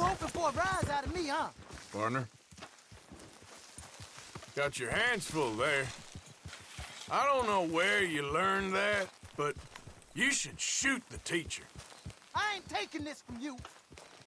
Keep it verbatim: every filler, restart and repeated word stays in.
hoping for a rise out of me, huh? Partner. Got your hands full there. I don't know where you learned that, but you should shoot the teacher. I ain't taking this from you.